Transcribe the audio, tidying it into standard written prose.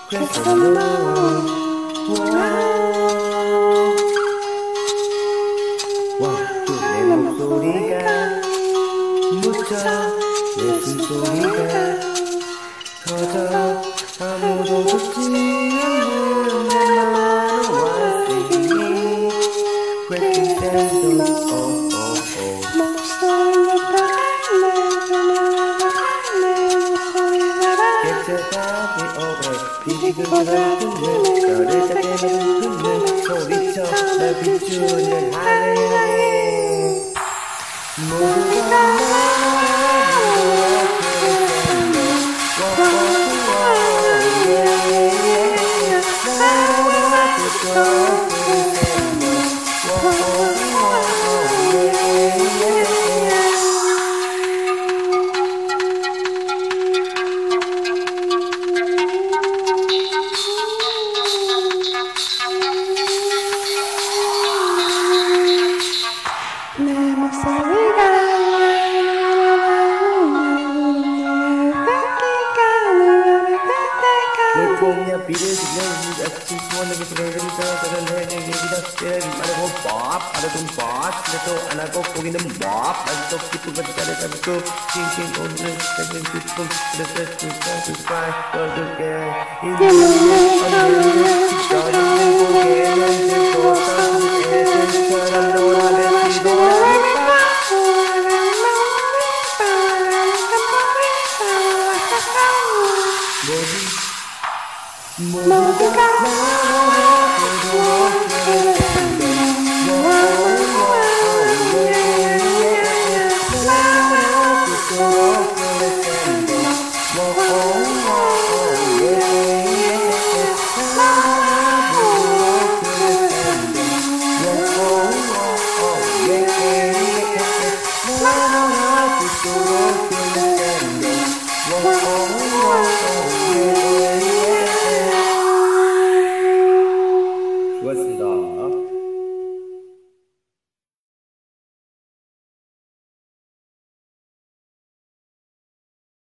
내 목소리가 묻혀 내 숨소리가 터져 아무도 듣지 않는 내 말을 완성이 breaking candles 객체감이 오래 비비그를 듣는 별을 작게 듣는 소리쳐 날 비추는 하늘에 모두가 Punya pilih juga aku semua lagi terus terus kita kita ada bop ada tempat itu anakku pergi dem bop ada tu kita kita ada tu cincin order cincin itu ada tu try to get ini ada kita ada Moduga